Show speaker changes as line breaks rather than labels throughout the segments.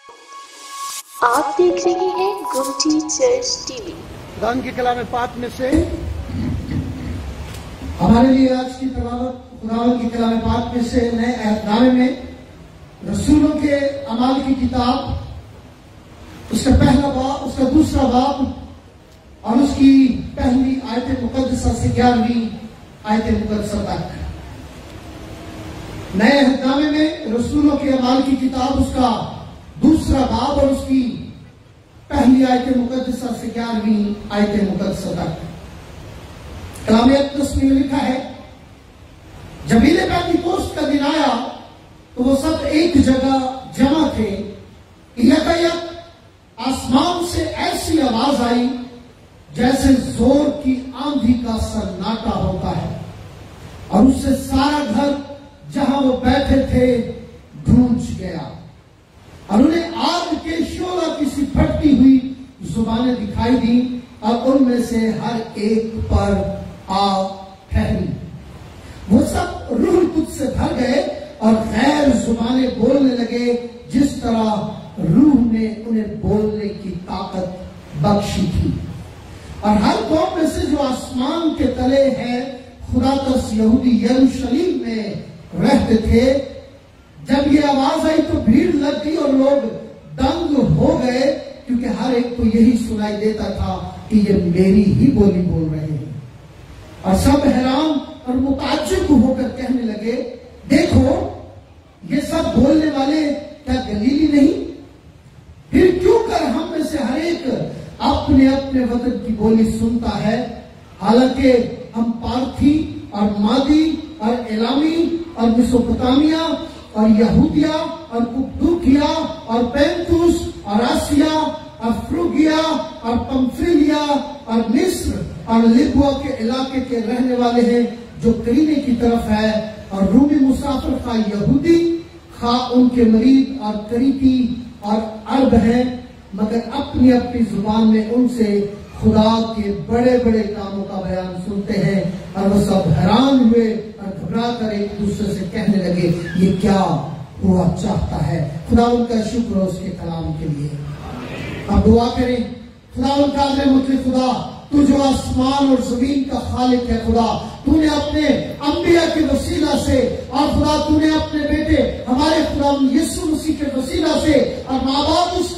آپ دیکھ رہے ہیں گمٹی چرچ ٹی وی۔
خدا کے کلام پاک میں سے
ہمارے لیے آج کی تلاوت خدا کی کلام پاک میں سے نئے عہد نامے میں رسولوں کے اعمال کی کتاب، اس کا پہلا باب، اس کا دوسرا باب اور اس کی پہلی آیت مقدسہ سے 11ویں آیت مقدسہ تک۔ نئے عہد نامے میں رسولوں کے اعمال کی کتاب، اس کا دوسرا باب اور اس کی پہلی آیت مقدسہ سے 11ویں آیت مقدسہ تک۔ کلام اقدس میں لکھا ہے، جب عید پینتیکوست کا دن آیا تو وہ سب ایک جگہ جمع تھے۔ یکایک آسمان سے ایسی آواز آئی جیسے زور کی آندھی کا سناٹا ہوتا ہے، اور اس سے سارا گھر جہاں وہ بیٹھے تھے گونج گیا، اور انہیں آگ کے شعلہ کی سی پھٹتی ہوئی زبانیں دکھائی دیں، اور ان میں سے ہر ایک پر آ ٹھہری۔ وہ سب روح القدس سے بھر گئے اور غیر زبانیں بولنے لگے، جس طرح روح نے انہیں بولنے کی طاقت بخشی تھی۔ اور ہر قوم میں سے جو آسمان کے تلے ہے خدا ترس یہودی یروشلم میں رہتے تھے، جب یہ آواز آئی تو بھیڑ لگ گئی اور لوگ دنگ ہو گئے، کیونکہ ہر ایک کو یہی سنائی دیتا تھا کہ یہ میری ہی بولی بول رہے ہیں۔ اور سب حیران اور متعجب ہو کر کہنے لگے، دیکھو یہ سب بولنے والے کیا گلیلی نہیں؟ پھر کیوں کر ہم میں سے ہر ایک اپنے اپنے وطن کی بولی سنتا ہے؟ حالانکہ ہم پارتھی اور مادی اور ایلامی اور میسوپوٹامیہ اور یہودیہ اور کپڈوکیا اور پینتوس اور آسیا اور فروگیا اور پمفیلیا اور مصر اور لیبیا کے علاقے کے رہنے والے ہیں، جو قرینے کی طرف ہے، اور رومی مسافر خواہ یہودی خواہ ان کے مرید اور کریتی اور عرب ہیں، مگر اپنی اپنی زبان میں ان سے خدا کے بڑے بڑے کاموں کا بیان سنتے ہیں۔ اور وہ سب حیران ہوئے اور گھبرا کر ایک دوسرے سے کہنے لگے، یہ کیا ہوا چاہتا ہے؟ خدا ان کا شکر ہو اس کے کلام کے لیے۔ اب دعا کریں۔ خدا ان کا مطلق خدا، تو جو آسمان اور زمین کا خالق ہے، خدا تو نے اپنے انبیاء کے وسیلہ سے، اور خدا تو نے اپنے بیٹے ہمارے خدا یسوع مسیح کے وسیلہ سے، اور ماں باپ اس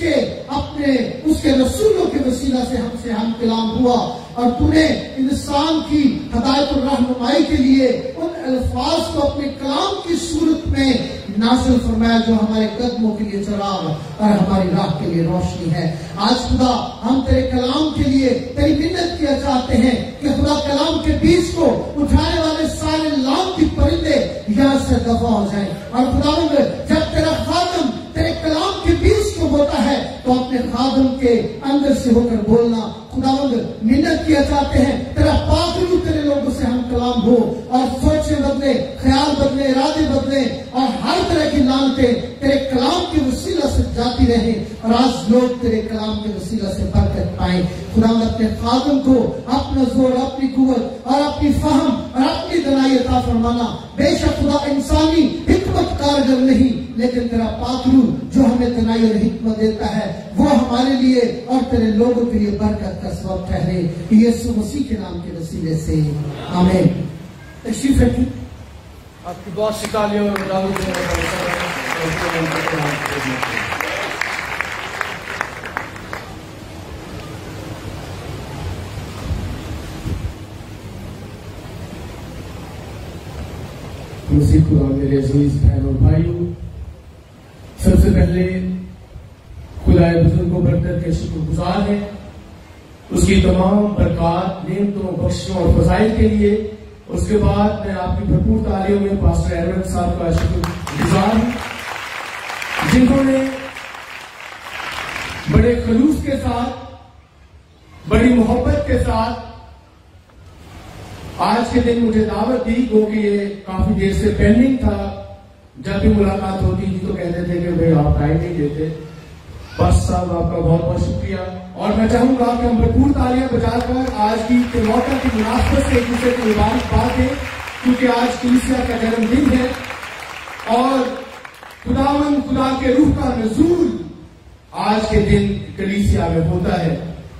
کے رسولوں کے وسیلہ سے ہم کلام ہوا، اور تو نے انسان کی ہدایت اور رہنمائی کے لیے ان الفاظ کو اپنے کلام کی صورت میں نازل فرمایا جو ہمارے قدموں کے لیے چراغ اور ہماری راہ کے لیے روشنی ہے۔ آج خدا ہم تیرے کلام کے لیے تیری منت کیا چاہتے ہیں کہ خدا کلام کے بیچ کو اٹھانے والے سارے لانتی پرندے یہاں سے دفع ہو جائیں، اور خداوند جب تیرا خادم تیرے کلام کے بیچ کو بولتا ہے تو اپنے خادم کے اندر سے ہو کر بولنا۔ خداوند منت کیا چاہتے ہیں تیرا پاک روح تیرے لوگوں سے ہم کلام ہو، اور سوچیں بدلے، خیال بدلے، ارادے بدلے، اور ہر طرح کی لانتیں تیرے کلام کے وسیلہ سے جاتی رہیں، اور آج لوگ تیرے کلام کے وسیلہ سے برکت پائیں۔ خداوند اپنے خادم کو اپنا زور، اپنی قوت اور اپنی فہم اور اپنی دانائی عطا فرمانا۔ بے شک خدا انسانی حکمت کارگر نہیں، لیکن تیرا پاک روح جو ہمیں دانائی اور حکمت دیتا ہے وہ ہمارے لیے اور تیرے لوگوں کے لیے برکت کا سبب ٹھہرے، یسوع مسیح کے نام کے وسیلے سے آمین۔ تشریف رکھیں۔
آپ کی بہت سی تالیوں اور
مسیح خدا میرے عزیز بہن اور بھائیوں، سب سے پہلے خدا بزرگ و برکت کے شکر گزار ہیں اس کی تمام برکات، نعمتوں، بخششوں اور فضائل کے لیے۔ اس کے بعد میں آپ کی بھرپور تعلیموں میں پاسٹر ایرون صاحب کا شکر گزار ہوں، جنہوں نے بڑے خلوص کے ساتھ، بڑی محبت کے ساتھ آج کے دن مجھے دعوت دی، کیونکہ یہ کافی دیر سے پینڈنگ تھا۔ جب بھی ملاقات ہوتی تھی تو کہتے تھے کہ بھائی آپ ٹائم نہیں دیتے۔ بس صاحب آپ کا بہت بہت شکریہ، اور میں چاہوں گا کہ ہم بھرپور تالیاں بجا کر آج کی موقع کی مناسبت سے ایک دوسرے کو مبارکباد دیں، کیونکہ آج کلیسیا کا جنم دن ہے، اور خداوند خدا کے روح کا نزول آج کے دن کلیسیا میں ہوتا ہے.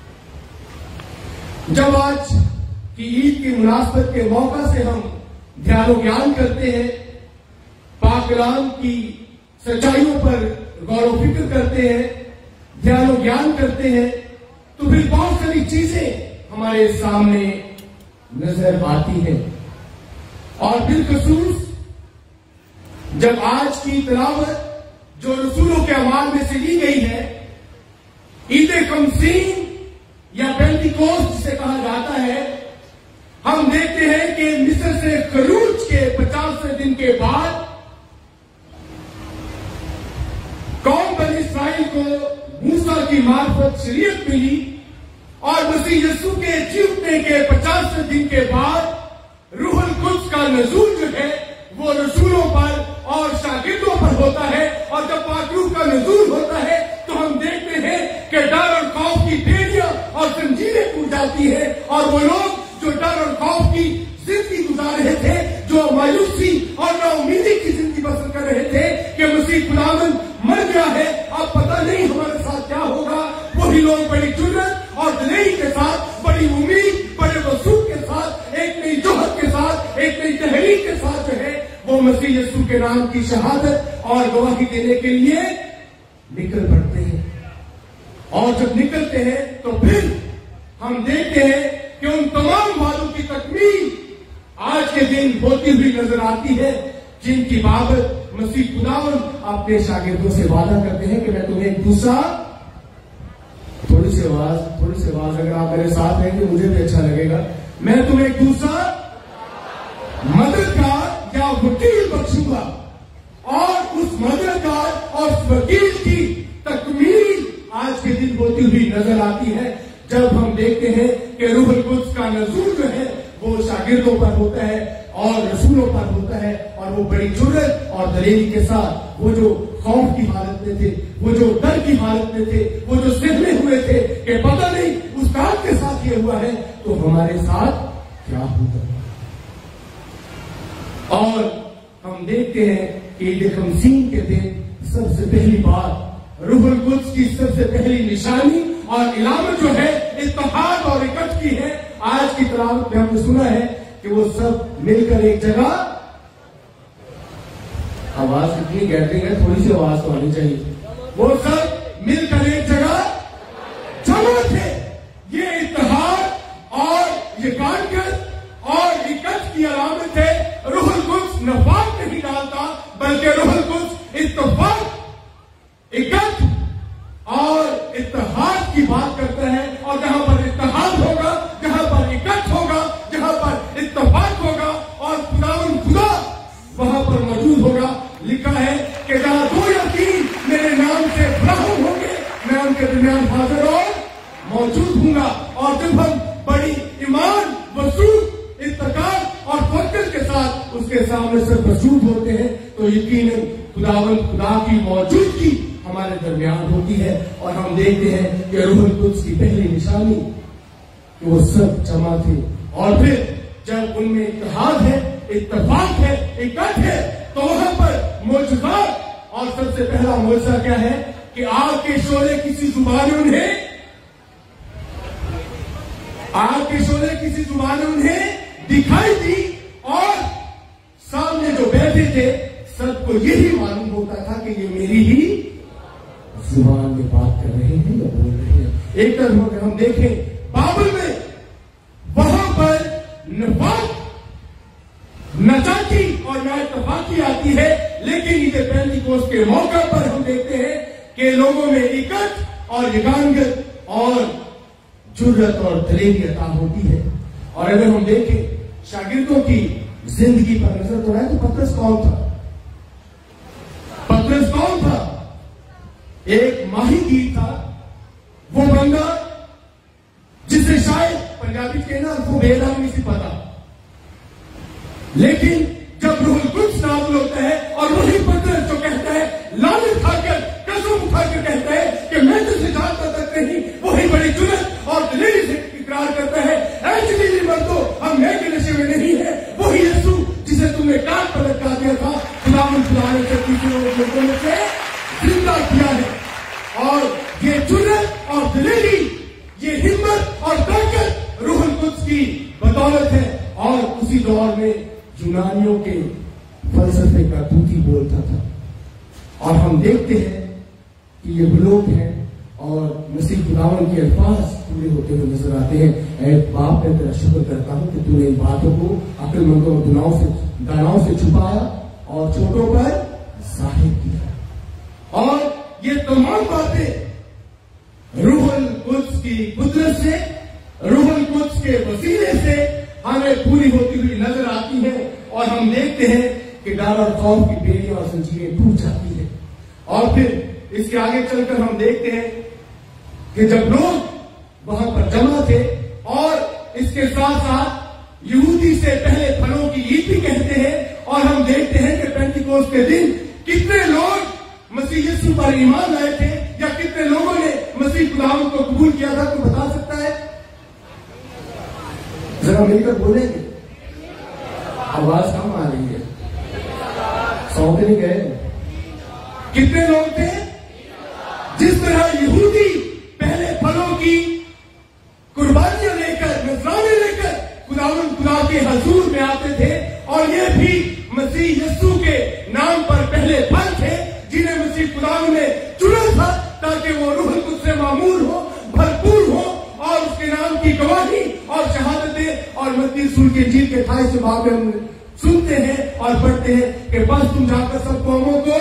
جب آج کی عید کی مناسبت کے موقع سے ہم دھیان و گیان کرتے ہیں, پاک کلام کی سچائیوں پر غور و فکر کرتے ہیں, دھیان و گیان کرتے ہیں, تو پھر بہت ساری چیزیں ہمارے سامنے نظر آتی ہیں. اور بالخصوص جب آج کی تلاوت جو رسولوں کے اعمال میں سے لی گئی ہے, عید خمسین یا پینتیکوست جسے کہا جاتا ہے, ہم دیکھتے ہیں کہ مصر سے خروج کے 50 دن کے بعد قوم بنی اسرائیل کو موسیٰ کی معرفت شریعت ملی, اور مسیح یسوع کے جی اٹھنے کے 50 دن کے بعد روح القدس کا نزول جو ہے وہ رسولوں پر اور شاگردوں پر ہوتا ہے. اور جب پاک روح کا نزول ہوتا ہے تو ہم دیکھتے ہیں کہ ڈر اور خوف کی بیڑیاں اور زنجیریں ٹوٹ جاتی ہیں, اور وہ لوگ جو ڈر اور خوف کی زندگی گزار رہے تھے, جو مایوسی اور نا امیدی کی زندگی بسر کر رہے تھے کہ مسیح خداوند مر گیا ہے, اب پتہ نہیں ہمارے ساتھ کیا ہوگا, وہی لوگ بڑی جرأت اور دلیری کے ساتھ, بڑی امید, بڑے وثوق کے ساتھ, ایک نئی جوہر کے ساتھ, ایک نئی تحریک کے ساتھ جو ہے وہ مسیح یسوع کے نام کی شہادت اور گواہی دینے کے لیے نکل پڑتے ہیں. اور جب نکلتے ہیں تو پھر ہم دیکھتے ہیں کہ ان تمام وعدوں کی تکمیل آج کے دن ہوتی ہوئی نظر آتی ہے, جن کی بابت مسیح خداوند اپنے شاگردوں سے وعدہ کرتے ہیں کہ میں تمہیں ایک دوسرا, تھوڑی سی آواز اگر آپ میرے ساتھ رہیں گے مجھے بھی اچھا لگے گا, میں تمہیں ایک دوسرا مددگار یا وکیل بخشوں گا. اور اس مددگار اور اس وکیل کی تکمیل آج کے دن ہوتی ہوئی نظر آتی ہے, جب ہم دیکھتے ہیں کہ روح القدس کا نزول جو ہے وہ شاگردوں پر ہوتا ہے اور رسولوں پر ہوتا ہے, اور وہ بڑی جرأت اور دلیری کے ساتھ, وہ جو خوف کی حالت میں تھے, وہ جو ڈر کی حالت میں تھے, وہ جو سہمے ہوئے تھے کہ پتہ نہیں اس کام کے ساتھ یہ ہوا ہے تو ہمارے ساتھ کیا ہوگا. اور ہم دیکھتے ہیں کہ عید خمسین کے دن سب سے پہلی بات روح القدس کی سب سے پہلی نشانی اور علامت جو ہے اتحاد اور اکٹھ کی ہے. آج کی تلاوت میں ہم نے سنا ہے کہ وہ سب مل کر ایک جگہ, آواز کتنی گیدرنگ ہے, تھوڑی سی آواز تو آنی چاہیے, وہ سب مل کر ایک جگہ جمع تھے. یہ اتحاد اور یکانگت اور اکٹھ کی علامت ہے. روح القدس نفاق نہیں ڈالتا بلکہ روح القدس اتفاق, اکٹھ اور اتحاد کی بات کرتا ہے. اور جہاں پر اتحاد ہوگا, جہاں پر اکٹھ ہوگا, جہاں پر اتفاق ہوگا اور خداوند خدا وہاں پر موجود ہوگا. لکھا ہے کہ جہاں 2 یا 3 میرے نام سے فراہم ہوں گے میں ان کے درمیان حاضر اور موجود ہوں گا. اور جب ہم بڑی ایمان, وثوق, اتقاد اور توکل کے ساتھ اس کے سامنے سے موجود ہوتے ہیں تو یقیناً خداوند خدا کی موجودگی ہمارے درمیان ہوتی ہے. اور ہم دیکھتے ہیں کہ روح القدس کی پہلی نشانی کہ وہ سب جمع تھے, اور پھر جب ان میں اتحاد ہے, اتفاق ہے, اکٹھ ہے, تو وہاں پر معجزات. اور سب سے پہلا معجزہ کیا ہے کہ آگ کے شعلے کسی زبان انہیں, آگ کے شعلے کسی زبان انہیں دکھائی دی, اور سامنے جو بیٹھے تھے سب کو یہی معلوم ہوتا تھا کہ یہ میری ہی زبان میں بات کر رہے ہیں یا بول رہے ہیں. ایک طرف اگر ہم دیکھیں بابل میں, وہاں پر نفاق, نچاکی اور نا اتفاقی آتی ہے, لیکن عید پینتیکوست کے موقع پر ہم دیکھتے ہیں کہ لوگوں میں اکٹھ اور یکانگت اور جرأت اور دلیری عطا ہوتی ہے. اور اگر ہم دیکھیں شاگردوں کی زندگی پر نظر تو ہے تو پترس کون تھا؟ پترس کون تھا؟ ایک ماہی گیر تھا. وہ بندہ جسے شاید پنجابی کہنا وہ بے نامی سی پتا, لیکن جب روح القدس نازل ہوتا ہے اور وہی پترس جو کہتا ہے, لعنت کھا کر, قسم اٹھا کر کہتا ہے کہ میں تجھے جانتا تک نہیں, وہی بڑی جرأت اور دلیری سے اقرار کرتا ہے, اے جلیلی مردو ہم میں کے نشے میں نہیں ہے, وہی یسوع جسے تم نے کاٹ پر لٹکا دیا تھا خداوند خدا نے سے زندہ کیا ہے. اور دلیری، یہ ہمت اور طاقت روح القدس کی بدولت ہے. اور اسی دور میں یونانیوں کے فلسفے کا طوطی بولتا تھا. اور ہم دیکھتے ہیں کہ یہ وہ لوگ ہیں اور مسیح خداوند کے الفاظ پورے ہوتے ہوئے نظر آتے ہیں. اے باپ میں تیرا شکر کرتا ہوں کہ تو نے ان باتوں کو عقل مندوں اور داناؤں سے چھپایا اور چھوٹوں پر ظاہر کیا. اور یہ تمام باتیں روح القدس کی قدرت سے، روح القدس کے وسیلے سے ہمیں پوری ہوتی ہوئی نظر آتی ہیں. اور ہم دیکھتے ہیں کہ ڈر اور خوف کی بیڑیاں اور زنجیریں ٹوٹ جاتی ہیں. اور پھر اس کے آگے چل کر ہم دیکھتے ہیں کہ جب لوگ وہاں پر جمع تھے اور اس کے ساتھ ساتھ یہودی سے پہلے پھلوں کی عید بھی کہتے ہیں. اور ہم دیکھتے ہیں کہ پینتیکوست کے دن کتنے لوگ مسیح یسوع پر ایمان لائے تھے یا کتنے لوگوں نے مسیح خداوند کو قبول کیا تھا. تو بتا سکتا ہے؟ ذرا مل کر بولیں گے. آواز کم آ رہی ہے. سو نہیں گئے. کتنے لوگ تھے؟ جس طرح یہودی پہلے پھلوں کی قربانیاں لے کر، نذرانے لے کر خداوند خدا کے حضور میں آتے تھے، اور یہ بھی مسیح یسوع کے نام پر پہلے پھل تھے جنہیں مسیح خداوند نے چنا تھا تاکہ وہ روح القدس سے معمور ہو، بھرپور ہو اور اس کے نام کی گواہی اور شہادتیں. اور متی رسول کے انجیل کے 28 باب میں ہم سنتے ہیں اور پڑھتے ہیں کہ بس تم جا کر سب قوموں کو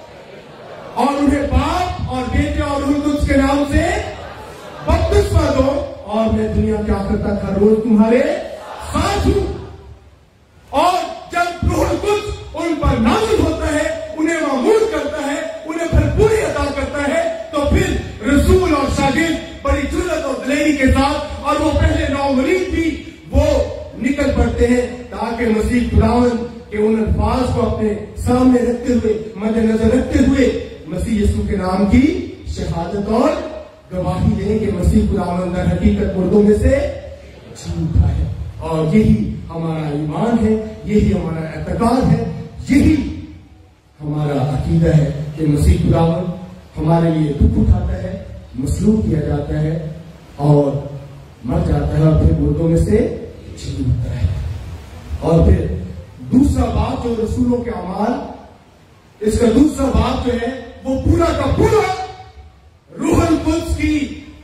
اور انہیں باپ اور بیٹے اور روح القدس کے نام سے بپتسمہ دو، اور میں دنیا کے آخر تک ہر روز تمہارے ساتھ ہوں. اور جب روح القدس ان پر نازل ہوتا ہے، انہیں معمول کرتا ہے، انہیں بھرپوری عطا کرتا ہے، تو پھر رسول اور شاگرد بڑی جرأت اور دلیری کے ساتھ، اور وہ پہلے نومرید بھی وہ نکل پڑتے ہیں تاکہ مسیح خداوند کے ان الفاظ کو اپنے سامنے رکھتے ہوئے، مد نظر رکھتے ہوئے مسیح یسوع کے نام کی شہادت اور گواہی دیں کہ مسیح خداوند در حقیقت مردوں میں سے جی اٹھا ہے. اور یہی ہمارا ایمان ہے، یہی ہمارا اعتقاد ہے، یہی ہمارا عقیدہ ہے کہ مسیح خداوند ہمارے لیے دکھ اٹھاتا ہے، مصلوب کیا جاتا ہے اور مر جاتا ہے، اور پھر مردوں میں سے جی اٹھتا ہے. اور پھر دوسرا بات جو رسولوں کے اعمال، اس کا دوسرا بات جو ہے وہ پورا کا پورا روح القدس کی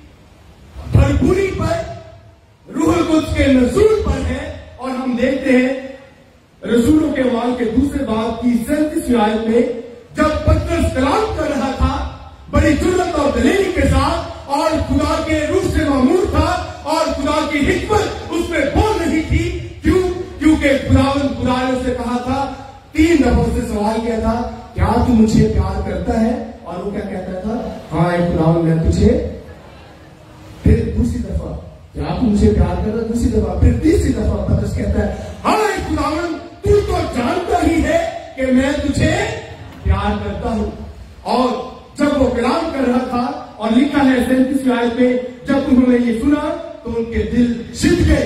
بھرپوری پر، روح القدس کے نزول پر ہے. اور ہم دیکھتے ہیں رسولوں کے اعمال کے دوسرے باب کی 37ویں آیت میں جب پترس کلام کر رہا تھا بڑی جرأت اور دلیری کے ساتھ، اور خدا کے روح سے معمور تھا اور خدا کی حکمت اس میں بول رہی تھی. کیوں؟ کیونکہ خداوند خدا نے اسے کہا تھا، 3 دفعہ سے سوال کیا تھا، کیا تو مجھے پیار کرتا ہے؟ اور وہ کیا کہتا تھا؟ ہاں اے خداوند میں تجھے. پھر دوسری دفعہ، کیا تو مجھے پیار کرتا؟ دوسری دفعہ. پھر تیسری دفعہ پترس کہتا ہے، ہاں اے خداوند تو جانتا ہی ہے کہ میں تجھے پیار کرتا ہوں. اور جب وہ کلام کر رہا تھا، اور لکھا ہے 37ویں آیت میں جب انہوں نے یہ سنا تو ان کے دل شد گئے.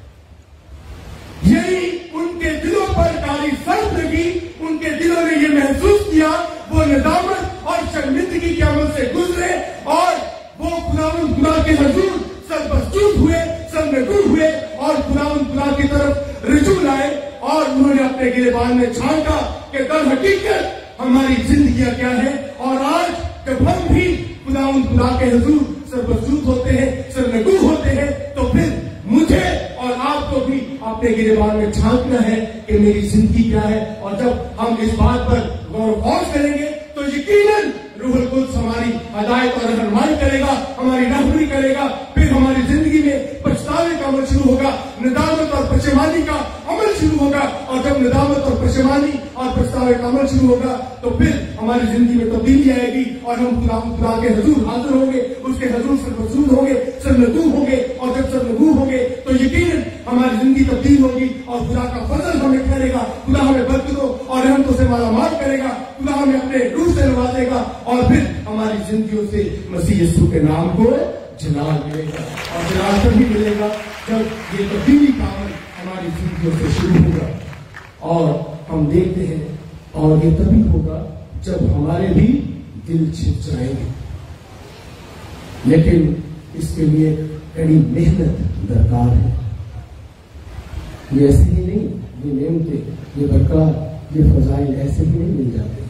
یہی ان کے دلوں پر کالی سرد لگی، ان کے دلوں نے یہ محسوس کیا، وہ ندامت اور شرمندگی کے عمل سے گزرے، اور وہ خداوند خدا کے حضور سر بسجود ہوئے، سر نگو ہوئے، اور خداوند خدا کی طرف رجوع لائے. اور انہوں نے اپنے گریبان میں چھانٹا کہ در حقیقت ہماری زندگیاں کیا ہے. اور آج جب ہم بھی خداوند خدا کے حضور سر بسجود ہوتے ہیں، سر نگو ہوتے ہیں، تو پھر مجھے اور آپ کو بھی اپنے گریبان میں چھانٹنا ہے کہ میری زندگی کیا ہے. اور جب ہم اس بات پر غور و خوض کریں گے تو یقیناً روح القدس ہماری ہدایت اور رہنمائی کرے گا، ہماری رہبری کرے گا. پھر ہماری زندگی میں پچھتاوے کا عمل شروع ہوگا، ندامت اور پشیمانی کا عمل شروع ہوگا. اور جب ندامت اور پشیمانی اور پچھتاوے کا عمل شروع ہوگا تو پھر ہماری زندگی میں تبدیلی آئے گی، اور ہم خدا کے حضور حاضر ہوں گے، اس کے حضور سر بسجود ہوں گے، سر نگو ہوں گے. اور جب سر نگو ہوں گے تو یقیناً ہماری زندگی تبدیل ہوگی، اور خدا کا فضل ہمیں ٹھہرے گا. خدا ہمیں برکتوں اور رحمتوں سے مالا مال کرے گا. خدا ہمیں اپنے روح سے نوازے گا، اور پھر ہماری زندگیوں سے مسیح یسوع کے نام کو جلال ملے گا. اور جلال تبھی ملے گا جب یہ تبدیلی کا عمل ہماری زندگیوں سے شروع ہوگا. اور ہم دیکھتے ہیں، اور یہ تبھی ہوگا جب ہمارے بھی دل چھپ جائیں گے. لیکن اس کے لیے کڑی محنت درکار ہے. یہ ایسے ہی نہیں، یہ نعمتیں، یہ برکات، یہ فضائل ایسے ہی نہیں مل جاتے،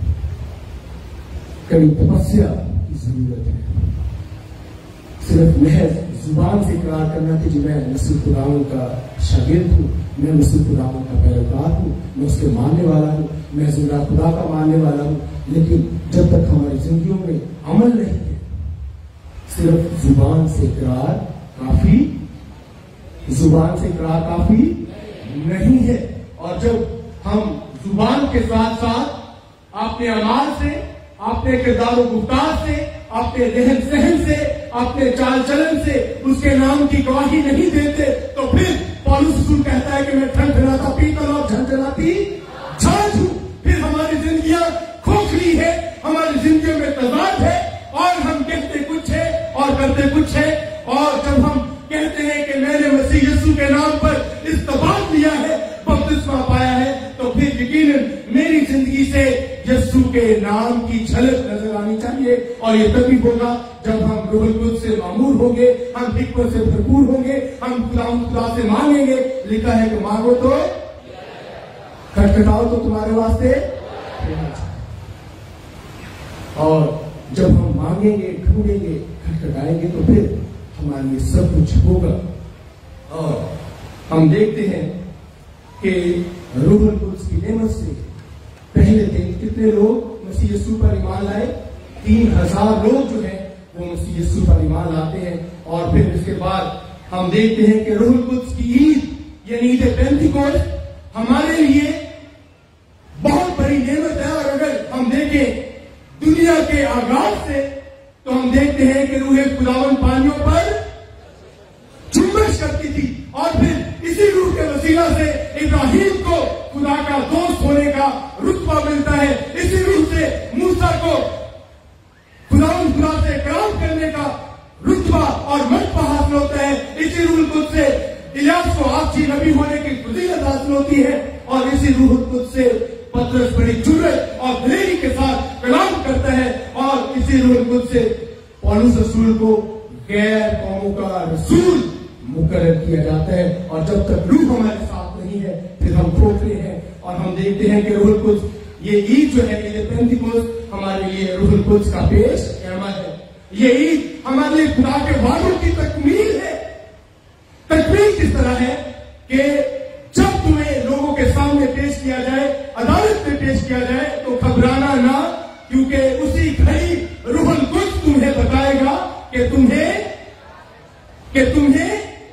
کڑی تپسیا کی ضرورت ہے. صرف محض زبان سے اقرار کرنا کہ جی میں مسیح خداوند کا شاگرد ہوں، میں مسیح خداوند کا پیروکار ہوں، میں اس کے ماننے والا ہوں، میں زندہ خدا کا ماننے والا ہوں، لیکن جب تک ہماری زندگیوں میں عمل نہیں ہے، صرف زبان سے اقرار کافی، زبان سے اقرار کافی نہیں ہے. اور جب ہم زبان کے ساتھ ساتھ اپنے اعمال سے، اپنے کردار و گفتار سے، اپنے رہن سہن سے، اپنے چال چلن سے اس کے نام کی گواہی نہیں دیتے، تو پھر پولس رسول کہتا ہے کہ میں ٹھنٹھناتا پیتل اور جھنجھناتی چھاچ ہوں. پھر ہماری زندگیاں کھوکھلی ہے، ہماری زندگیوں میں تضاد ہے، اور ہم کہتے کچھ ہے اور کرتے کچھ ہے. اور جب ہم کہتے ہیں کہ میں نے مسیح یسوع کے نام پر استفاد لیا ہے، بپتسمہ پایا ہے، تو پھر یقیناً میری زندگی سے یسوع کے نام کی جھلک نظر آنی چاہیے. اور یہ تبھی ہوگا جب ہم روح القدس سے معمور ہوں گے، ہم حکمت سے بھرپور ہوں گے، ہم خدا سے مانگیں گے. لکھا ہے کہ مانگو تو کھٹکھٹاؤ تو تمہارے واسطے. اور جب ہم مانگیں گے، ڈھونڈیں گے، کھٹکھٹائیں گے، تو پھر ہمارے لیے سب کچھ ہوگا. اور ہم دیکھتے ہیں کہ روح القدس کی نعمت سے پہلے دن کتنے لوگ مسیح یسوع پر ایمان لائے؟ 3000 لوگ جو ہیں وہ مسیح یسوع پر ایمان لاتے ہیں. اور پھر اس کے بعد ہم دیکھتے ہیں کہ روح القدس کی عید یعنی عید پینتیکوست ہمارے لیے بہت بڑی نعمت ہے. اور اگر ہم دیکھیں دنیا کے آغاز سے تو ہم دیکھتے ہیں کہ روح خداوند پانیوں پر جنبش کرتی تھی، اور پھر اسی روح کے وسیلہ سے ابراہیم کو خدا کا دوست ہونے کا رتبہ ملتا ہے. اسی روح سے موسیٰ کو خدا سے کلام کرنے کا رتبہ اور مرتبہ حاصل ہوتا ہے. اسی روح القدس سے الیاس کو آخری نبی ہونے کی فضیلت حاصل ہوتی ہے. اور اسی روح القدس سے پطرس بڑی جرأت اور دلیری کے ساتھ کلام کرتا ہے. اور اسی روح القدس سے پولس رسول کو غیر قوموں کا رسول مقرر کیا جاتا ہے. اور جب تک روح ہمارے ساتھ نہیں ہے پھر ہم کھوکھلے ہیں. اور ہم دیکھتے ہیں کہ روح القدس یہ عید جو ہے عید پینتیکوست ہمارے لیے روح القدس کا پیش خیمہ ہے. یہ عید ہمارے لیے خدا کے وعدوں کی تکمیل ہے. تکمیل کس طرح ہے کہ جب تمہیں لوگوں کے سامنے پیش کیا جائے، عدالت میں پیش کیا جائے، تو گھبرانا نہ، کیونکہ اسی گھڑی روح القدس تمہیں بتائے گا کہ تمہیں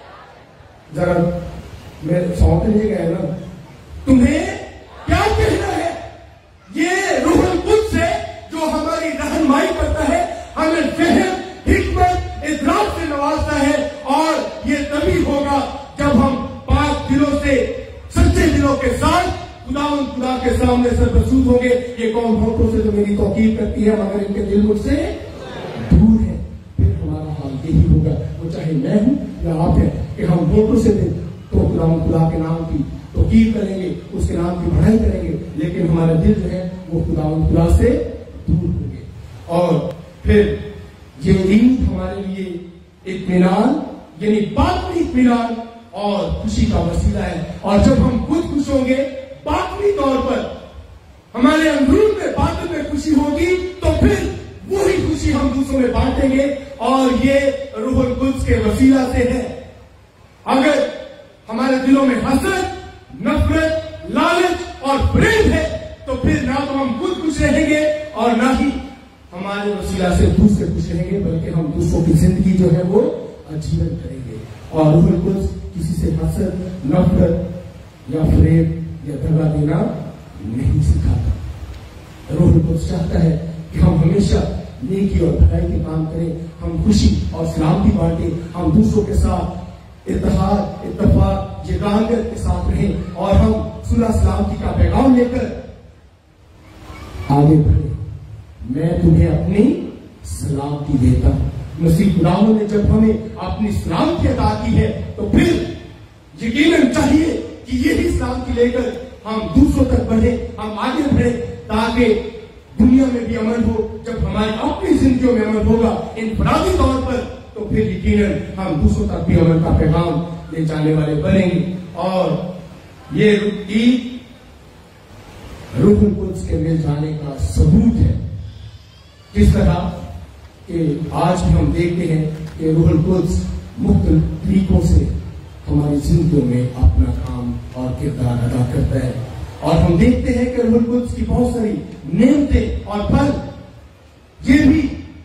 ذرا میں سونٹ لے گئے نا، تمہیں کیا کہنا ہے. یہ روح القدس ہے جو ہماری رہنمائی کرتا ہے، ہمیں فہم، حکمت، ادراک سے نوازتا ہے. اور یہ تبھی ہوگا جب ہم پاک دلوں سے، سچے دلوں کے ساتھ خدا کے سامنے سربسود ہوں گے. یہ قوم ہوٹوں سے تو میری توقیر کرتی ہے مگر ان کے دل مجھ سے دور ہے. پھر ہمارا حال یہی ہوگا، وہ چاہے میں ہوں یا آپ ہیں، کہ ہم ہوٹوں سے دیں تو خدا کے نام کی توقیر کریں گے، اس کے نام کی بڑائی کریں گے، لیکن ہمارا دل جو ہے وہ خدا سے دور ہوں گے. اور پھر یہ عید ہمارے لیے اطمینان یعنی باطنی اطمینان اور خوشی کا وسیلہ ہے. اور جب ہم خود خوش ہوں گے باطنی طور پر، ہمارے اندرون میں باطن میں خوشی ہوگی، تو پھر وہی خوشی ہم دوسروں میں بانٹیں گے. اور یہ روح القدس کے وسیلہ سے ہے. اگر ہمارے دلوں میں حسد، نفرت، لالچ اور فریب ہے تو پھر نہ تو ہم خود خوش رہیں گے اور نہ ہی ہمارے وسیلہ سے دوسرے خوش رہیں گے، بلکہ ہم دوسروں کی زندگی جو ہے وہ اجیرن کریں گے. اور روح القدس کسی سے حسد، نفرت یا فریب یا دغا دینا نہیں سکھاتا. روح القدس چاہتا ہے کہ ہم ہمیشہ نیکی اور بھلائی کے کام کریں، ہم خوشی اور سلامتی بانٹیں، ہم دوسروں کے ساتھ اتحاد، اتفاق، یگانگت کے ساتھ رہیں، اور ہم صلح سلامتی کا پیغام لے کر آگے بڑھیں. میں تمہیں اپنی سلامتی دیتا ہوں. مسیح خداوند نے جب ہمیں اپنی سلامتی عطا کی ہے تو پھر یقیناً چاہیے کہ یہی سلامتی لے کر ہم دوسروں تک بڑھیں، ہم آگے بڑھیں، تاکہ دنیا میں بھی عمل ہو. جب ہماری اپنی زندگیوں میں عمل ہوگا، انفرادی طور پر तो फिर यकीनन हम दूसरों तक भी अमन का पैगाम ले जाने वाले बनेंगे। और ये ईद रूहुल कुद्स के मिल जाने का सबूत है। किस तरह कि आज भी हम देखते हैं कि रूहुल कुद्स मुख्तलिफ तरीकों से हमारी जिंदगियों में अपना काम और किरदार अदा करता है। और हम देखते हैं कि रूहुल कुद्स की बहुत सारी नेमतें और फल ये भी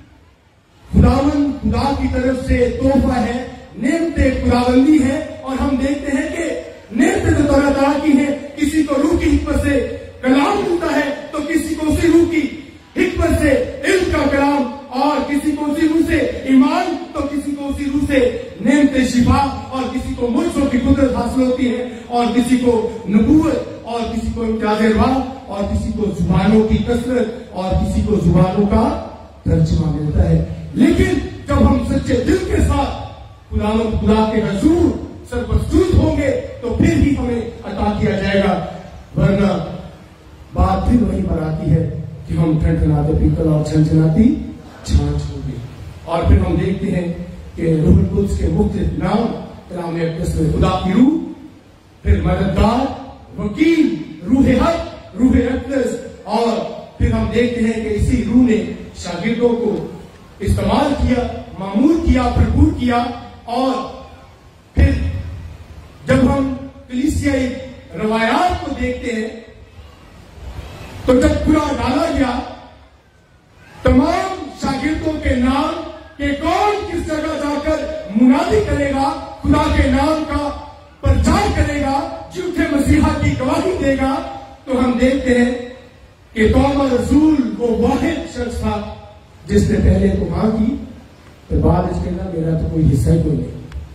खुदा की तरफ से तोहफा है, नेमतें खुदाबंदी है। और हम देखते हैं कि नेमतें तो तरह तरह की हैं। किसी को रूह की हिकमत से कलाम मिलता है तो किसी को उसी रूह की हिकमत से इल्म का कलाम, और किसी को उसी रूह से ईमान, तो किसी को उसी रूह से नेमते शिफा, और किसी को मुल्कों की कुदरत हासिल होती है, और किसी को नबूवत, और किसी को इम्तियाज़े राह, और किसी को जुबानों की कसरत, और किसी को जुबानों का तर्जुमा मिलता है। लेकिन जब हम सच्चे दिल के साथ खुदा के हजूर सरप्रस्तुत होंगे तो फिर ही हमें अता किया जाएगा, वरना बात फिर वहीं पर आती है कि हम ठनठनाते पीतल और छनछनाती छाछ होगी। और फिर हम देखते हैं कि रूहुल कुद्स के मुख्तलिफ नाम कलाम अक़दस में खुदा की रूह, फिर मददगार, वकील, रूह हक, रूह अक़दस, और फिर हम देखते हैं कि इसी रूह ने शागिर्दों को इस्तेमाल किया, मामूर किया, भरपूर किया। और फिर जब हम कलीसियाई रवायात को देखते हैं तो जब पूरा डाला गया तमाम शागिर्दों के नाम कि कौन किस जगह जाकर मुनादी करेगा, खुदा के नाम का प्रचार करेगा, झूठे मसीहा की गवाही देगा, तो हम देखते हैं कि तोमा रसूल वो वाहिद शख्स था जिसने पहले तो हाँ की, फिर बाद इसके ना मेरा तो कोई हिस्सा ही कोई नहीं,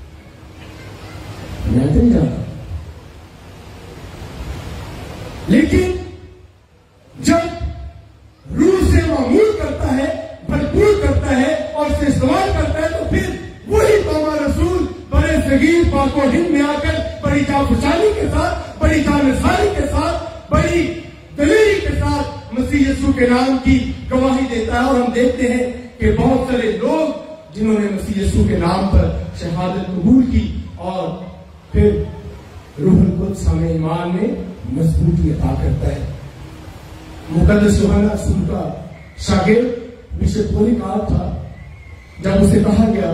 मैं तो नहीं जानता। लेकिन जब रूह से मामूल करता है, भरपूर करता है और उसे इस्तेमाल करता है, तो फिर वही तोमा रसूल बड़े सगीर पाको हिंद में आकर बड़ी जाफशानी के साथ, बड़ी जानसारी के साथ, बड़ी दलेरी के साथ मसीह यीशु के नाम की गवाही देता है। और हम देखते हैं कि बहुत सारे लोग जिन्होंने मसीह यीशु के नाम पर शहादत कबूल की, और फिर रूहुल कुद्स हमें ईमान में मजबूती अता करता है। मुकद्दस यूहन्ना रसूल का शागिर्द बिशप पोलीकार्प था, जब उसे कहा गया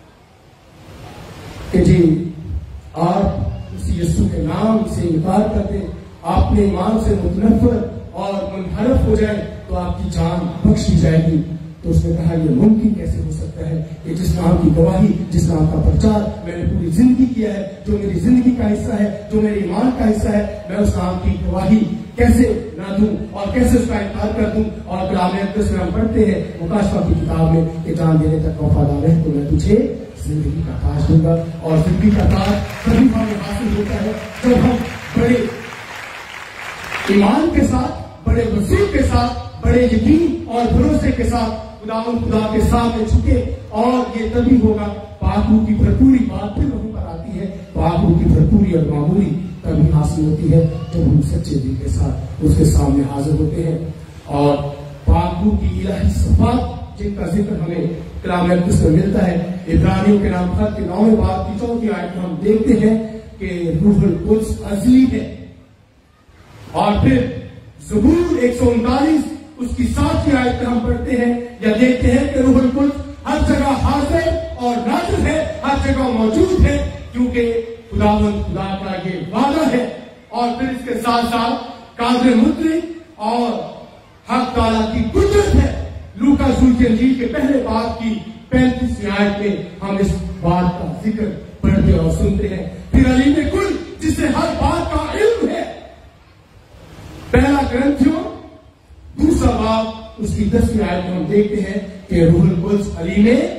कि जी आप मसीह यीशु के नाम से इनकार कर दें, आपने ईमान से मुतनफ़र और मुनहरफ हो जाए तो आपकी जान बख्शी जाएगी, तो उसने कहा यह मुमकिन कैसे हो सकता है कि जिस नाम की गवाही, जिस नाम का प्रचार मैंने पूरी जिंदगी किया है, जो मेरी जिंदगी का हिस्सा है, जो मेरे ईमान का हिस्सा है, मैं उस नाम की गवाही कैसे ना दूं और कैसे उसका इनकार कर दूं। और कलाम अक़दस में हम पढ़ते हैं मुकाशवा की किताब में कि जान देने तक वफादार है तो मैं तुझे जिंदगी का ताज दूंगा। और जिंदगी का ताज तभी हमें हासिल होता है जब हम बड़े ईमान के साथ, बड़े वसूल के साथ, बड़े यकीन और भरोसे के साथ खुदा के सामने झुके। और ये तभी होगा, पाक रूह की भरपूरी, बात फिर वहीं पर आती है, पाक रूह की भरपूरी और मामूरी तभी हासिल होती है जब हम सच्चे दिल के साथ उसके सामने हाजिर होते हैं। और पाक रूह की इलाही सिफात जिनका जिक्र हमें कलाम अक़दस में मिलता है, इब्रानियों के नाम खत के 9वें बाब की 4थी आयत में हम देखते हैं कि रूहुल कुद्स अज़ली है। और फिर ज़बूर 139 उसकी 7वीं आयत में हम पढ़ते हैं या देखते हैं कि रूहुल कुद्स हर जगह हाजिर और नाज़िर है, हर जगह मौजूद है, क्योंकि खुदा का ये वादा है। और फिर इसके साथ साथ कादिर मुतलक और हक ताला की कुदरत है। लूका रसूल की इंजील के पहले बाब की 35वीं आयत में हम इस बात का जिक्र पढ़ते और सुनते हैं। फिर अलीम कुल जिससे हर बात का इल्म है, पहला ग्रंथियों 2 बाब उसकी 10वीं आयत में हम देखते हैं कि रूहुल कुद्स अली में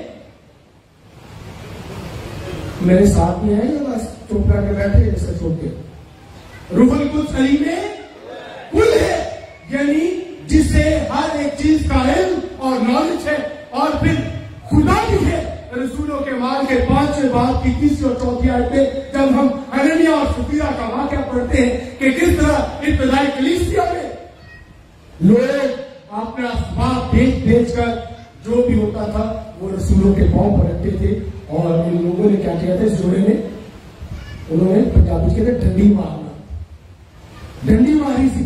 मेरे साथ में है या बस चुप करके बैठे जैसे छोटे। रूहुल कुद्स अली में कुल है, यानी जिससे हर एक चीज का इल्म और नॉलेज है। और फिर खुदा भी है। रसूलों के माल के 5वें बाब की 3री और 4थी आयत में जब हम हननिया और सफीरा का वाकया पढ़ते हैं कि किस तरह इब्तिदाई कलीसिया में लोग अपना बाप भेज कर जो भी होता था वो रसूलों के पांव पर रखते थे, और इन लोगों ने क्या किया था, इस जोड़े ने, उन्होंने पंजाबी कहते डंडी मारना, डंडी मारी थी।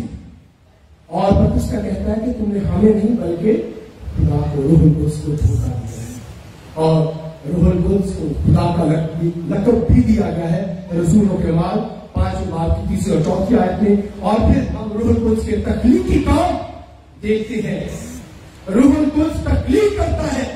और पतरस का कहता है कि तुमने हमें नहीं बल्कि खुदा को, रूहुल कुद्स को धोखा दिया है। और रूहुल कुद्स को खुदा का लक़ब भी दिया गया है रसूलों के अमाल 5 बाब की 3 और 4 आयत में। और फिर हम रूहुल कुद्स के तख्लीकी काम देखते हैं। रूहुल कुद्स तख्लीक करता है।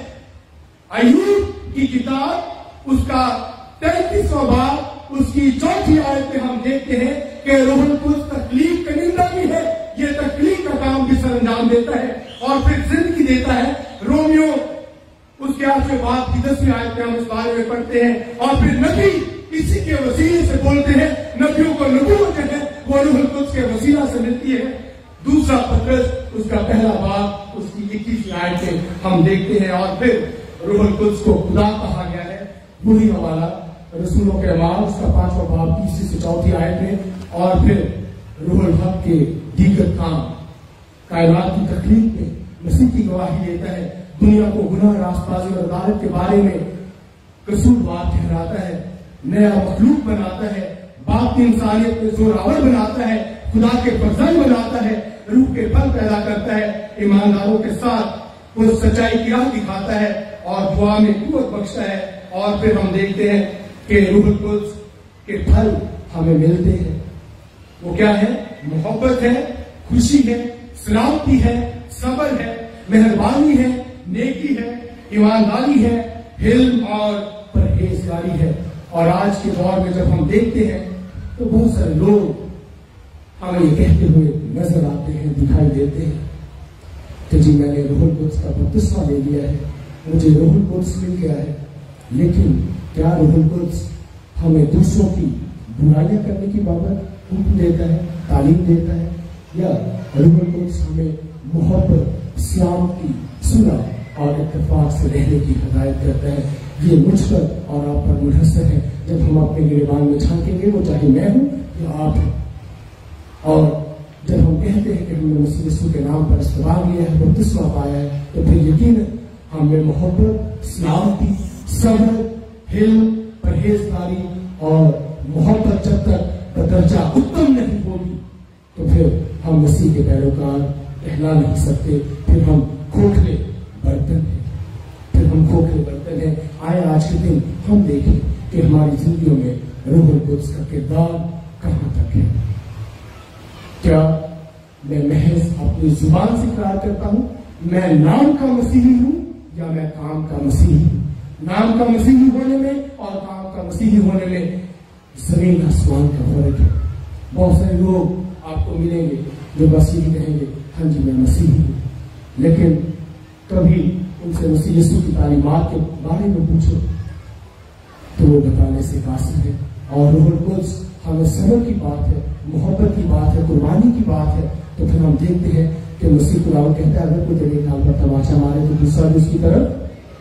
अय्यूब की किताब उसका 33वां बाब उसकी 4 आयत में हम देखते हैं कि रूहुल कुद्स तख्लीक कनिंदा भी है, ये तख्लीक का काम भी सर अंजाम देता है और फिर जिंदगी देता है। रोमियो उसके 8वें बाब की 10वीं आयत में हम इस बारे में पढ़ते हैं। और फिर नबी इसी के वसीले से बोलते हैं, नबियों को नबूवत है वो रूहुल कुद्स के वसीला से मिलती है। दूसरा पतरस उसका 1 बाब उसकी 21वीं आयत में हम देखते हैं। और फिर रूहुल कुद्स को खुदा कहा गया है, वही हवाला रसूलों के अमाल उसका 5वां बाब 3 से 4 आयत में। और फिर रूहुल हक के दीगर काम कायनात की तकलीफ में मसीह की गवाही देता है, दुनिया को गुनाह, रास्तबाजी और अदालत के बारे में कसूरवार ठहराता है, नया मखलूक बनाता है, बाप की इंसानियत में जोरावर बनाता है, खुदा के फर्जंद बनाता है, रूह के फल पैदा करता है, ईमानदारों के साथ वो सच्चाई की राह दिखाता है और दुआ में कुव्वत बख्शता है। और फिर हम देखते हैं कि रूहुल कुद्स के फल हमें मिलते हैं। वो क्या है? मोहब्बत है, खुशी है, सलामती है, सब्र है, मेहरबानी है, नेकी है, ईमानदारी है, हिल्म और परहेजगारी है। और आज के दौर में जब हम देखते हैं तो बहुत सारे लोग हमें ये कहते हुए नजर आते हैं, दिखाई देते हैं कि जी मैंने रूहुल कुद्स का बपतिस्मा ले लिया है, मुझे रूहुल कुद्स मिल गया है। लेकिन क्या रूहुल कुद्स हमें दूसरों की बुराइयां करने की बाबत हुक्म देता है, तालीम देता है, या रूहुल कुद्स हमें मोहब्बत, सलामती, सुलह और इत्तेफाक से रहने की हिदायत करता है? ये मुझ पर और आप पर मुनहसर है। जब हम अपने गिरबान में झांकेंगे, वो चाहे मैं हूं या आप हैं। और जब हम कहते हैं कि हमने मसीह यीशु के नाम पर इस्तेमाल लिया है, बपतिस्मा पाया है, तो फिर यकीन हमें मोहब्बत, सलामती, सब्र, हिल्म, परहेजगारी और मोहब्बत जब तक दर्जा उत्तम नहीं होगी तो फिर हम मसीह के पैरोकार कहला नहीं सकते। फिर हम खोखले बर्तन हैं, फिर हम खोखले बर्तन हैं। आए आज के दिन हम देखें कि हमारी जिंदगियों में रूहुल कुद्स का किरदार कहां तक है। क्या मैं महज अपनी जुबान से इकरार करता हूं मैं नाम का मसीही हूं, या मैं काम का मसीही हूं? नाम का मसीही होने में और काम का मसीही होने में जमीन आसमान का फर्क है। बहुत सारे लोग आपको मिलेंगे जो बस यही कहेंगे, हाँ जी मैं मसीही हूं, लेकिन कभी उनसे मसीह यीशु की तालीमात के बारे में पूछो तो वो बताने से कासिर है। और रूहुल कुद्स हमें सब्र की बात है, मोहब्बत की बात है, कुर्बानी की बात है। तो फिर हम देखते हैं कि मसीह खुदा कहता है, अगर कोई तेरे कान पर तमाचा मारे तो दूसरा भी उसकी तरफ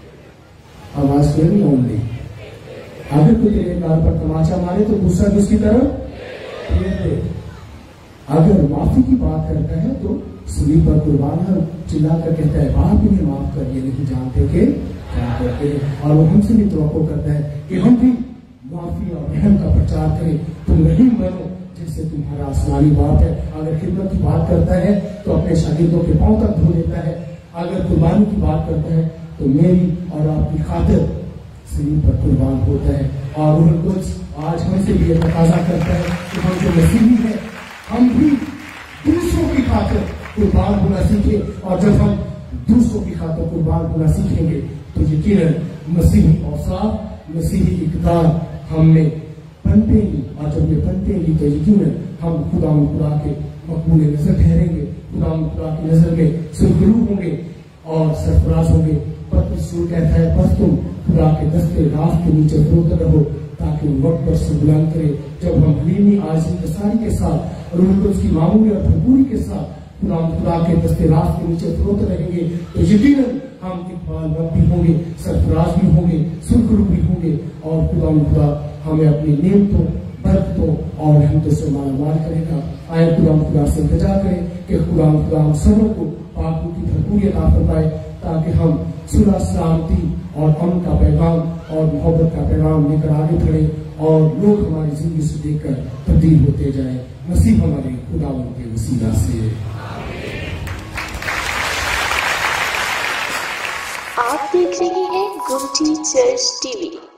आवाज क्यों नहीं आऊंगी? अगर कोई तेरे कान पर तमाचा मारे तो दूसरा भी उसकी तरफ फेर दे। अगर माफी की बात करता है तो सलीब पर कुर्बान है, चिल्ला कर कहता है, बाप इन्हें माफ कर, ये नहीं जानते कि क्या करते हैं। और वो हमसे भी तवक्को करता है कि हम भी माफी और रहम का प्रचार करें। तुम रहीम बनो जैसे तुम्हारा आसमानी बाप है। अगर खिदमत की बात करता है तो अपने शागिर्दों के पांव तक धो देता है। अगर कुर्बानी की बात करता है तो मेरी और आपकी खातिर सलीब पर कुर्बान होता है। और रूहुल कुद्स आज हमसे भी यह तकाजा करता है कि हम जो मसीही हैं हम भी दूसरों की खातिर कुर्बान होना सीखें। और जब हम दूसरों की खातिर कुर्बान होना सीखेंगे तो यकीनन मसीही औसाफ, मसीही इक़दार हम में पनपेंगी। और जब ये पनपेंगी तो यकीनन हम खुदा के मकबूल नजर ठहरेंगे, खुदा की नजर में सुरखरू होंगे और सरफराज होंगे। पतरस कहता है, बस तुम खुदा के दस्ते राह के नीचे रोते रहो ताकि वक्त पर से बुलंद करे। जब हम हलीमी आज़ी इंतसारी के साथ रूहुल कुद्स की मामूली और भरपूरी के साथ खुदा के दस्ते राह के नीचे रोते रहेंगे तो यकीनन हम इकबाल भी होंगे, सरफराज भी होंगे, सुरखरू भी होंगे। और खुदा हमें अपनी नेमतों, बरकतों और रहमतों से मालामाल करेगा। आए खुदा से इंतजार करें कि खुदा हम सभी को पाक की भरपूरी अता फरमाए تاکہ ہم صلح سلامتی اور امن کا پیغام اور محبت کا پیغام لے کر آگے بڑھیں اور لوگ ہماری زندگی سے دیکھ کر تبدیل ہوتے جائیں. نصیب ہمارے خداوند کے وسیلہ سے.
آپ دیکھ رہے ہیں گمٹی چرچ ٹی وی.